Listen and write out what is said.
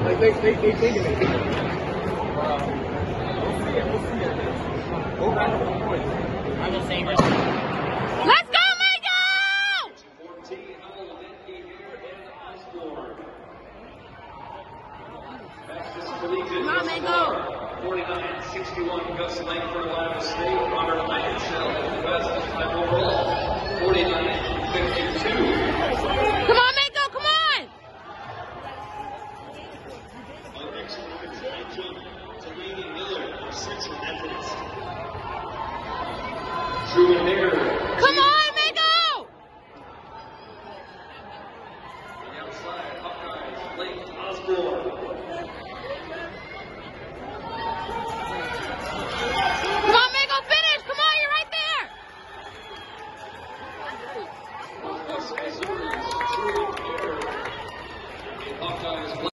Like they take it. Go back to the point. I'm just saying right now. Let's go, Michael! Come on, Michael! 49-61, Gus Langford, Iowa State. Robert Lancashell, the best time overall. 49-52. Come on, Michael, come on! On next one, it's high jump. Delaney Miller of Central Methodist. Truman Hare. Come on, Michael! On the outside, Hawkeyes, Blake Osborne. Come on, Michael, finish! Come on, you're right there! Truman Hare. Hawkeyes.